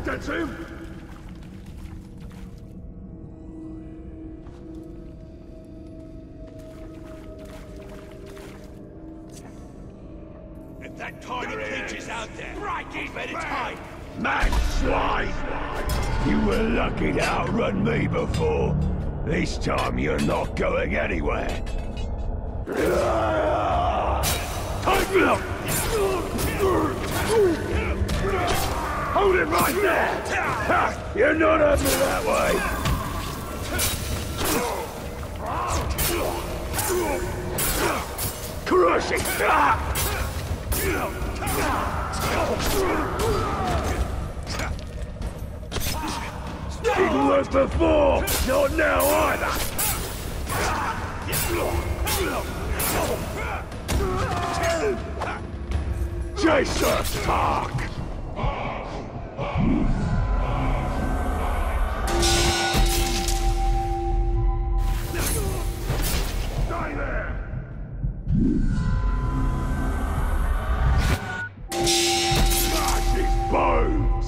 That's him! If that tiny creature's out there, keep at its height! Man swine! You were lucky to outrun me before. This time you're not going anywhere. Hold it right there! You're not having it that way! Crush it! Didn't work before! Not now either! Jason Stark! Stay there! Smash his bones!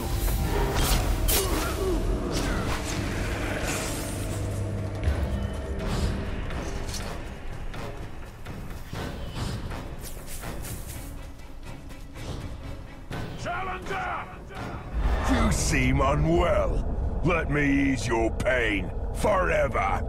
You seem unwell. Let me ease your pain forever.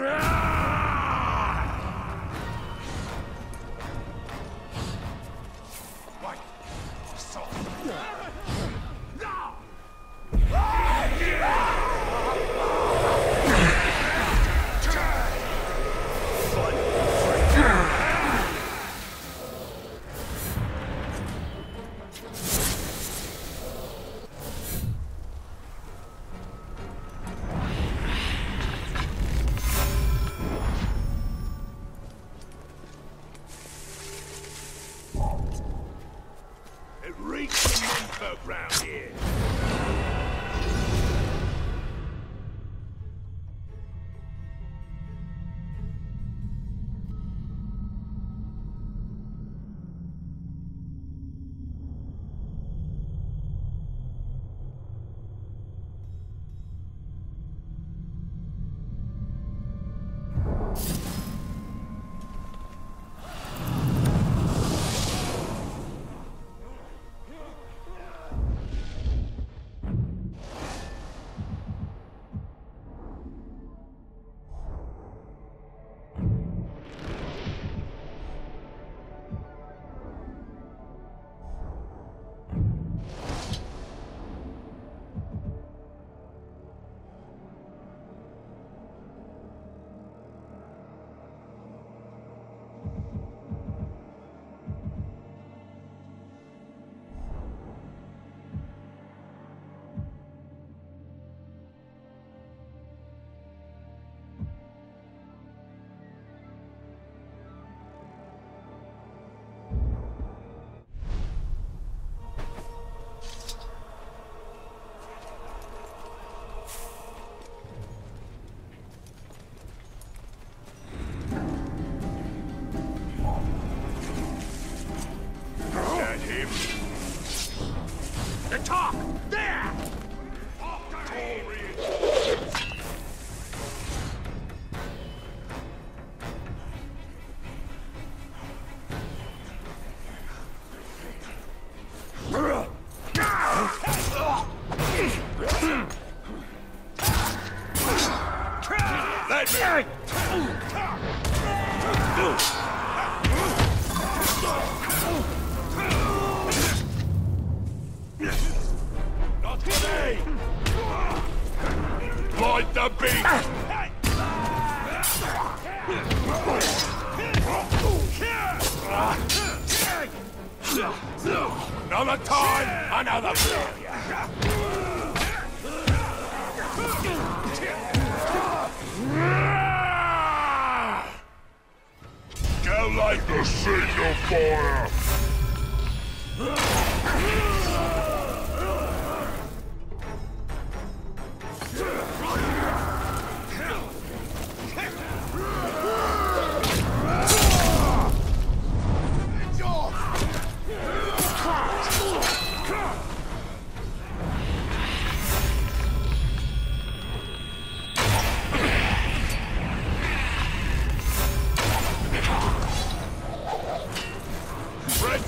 It reeks of menfolk round here. The top! There! Let me! Not today! Light the beast! Another time, another failure! Go like the signal fire!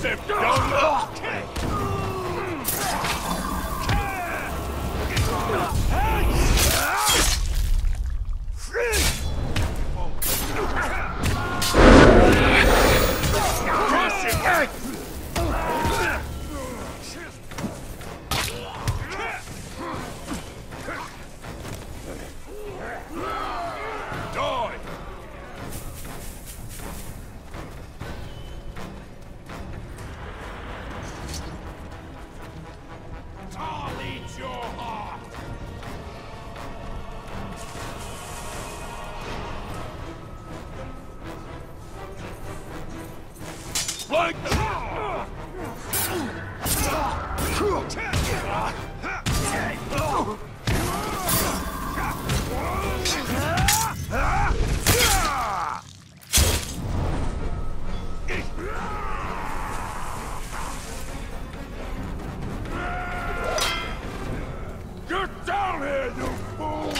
Joseph, don't look! Get down here, you fool!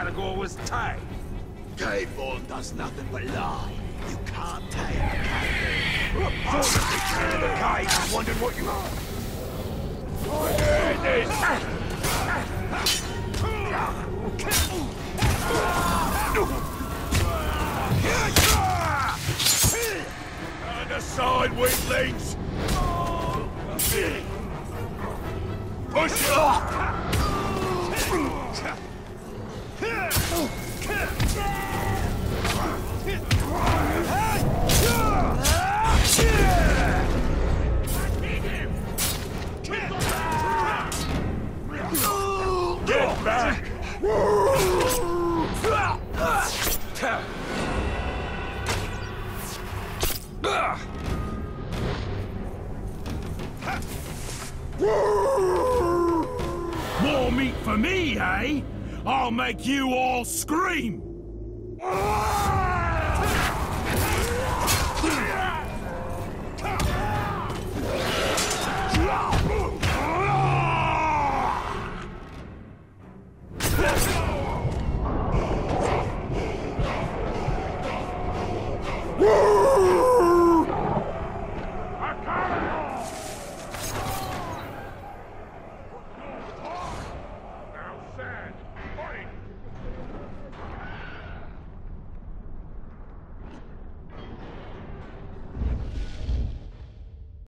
Caragor was tamed. Caveborn does nothing but lie. You can't tame a Thought you came to the cave and wondered what you are. And aside, weaklings! Push it off! Get back! More meat for me, eh? I'll make you all scream!